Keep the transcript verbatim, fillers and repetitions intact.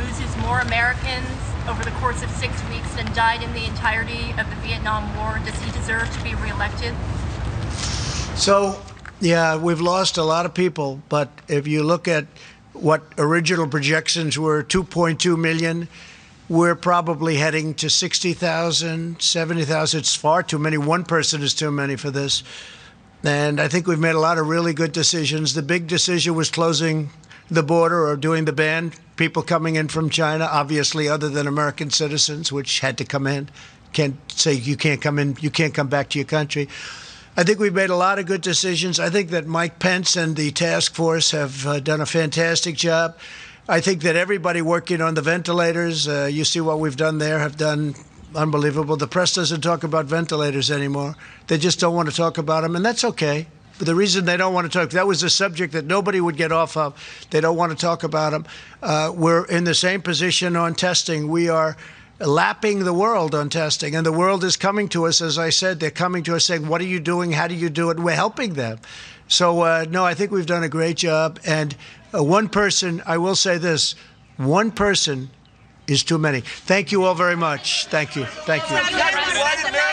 loses more Americans over the course of six weeks than died in the entirety of the Vietnam War, does he deserve to be reelected? So, yeah, we've lost a lot of people, but if you look at what original projections were, two point two million, we're probably heading to sixty thousand, seventy thousand. It's far too many. One person is too many for this. And I think we've made a lot of really good decisions. The big decision was closing the border or doing the ban. People coming in from China, obviously, other than American citizens, which had to come in. Can't say you can't come in, you can't come back to your country. I think we've made a lot of good decisions. I think that Mike Pence and the task force have uh, done a fantastic job. I think that everybody working on the ventilators, uh, you see what we've done there, have done unbelievable. The press doesn't talk about ventilators anymore. They just don't want to talk about them, and that's okay. But the reason they don't want to talk, that was a subject that nobody would get off of. They don't want to talk about them. Uh, we're in the same position on testing. We are lapping the world on testing, and the world is coming to us. As I said, they're coming to us saying, what are you doing? How do you do it? We're helping them. So, uh, no, I think we've done a great job. And uh, one person, I will say this, one person is too many. Thank you all very much. Thank you. Thank you.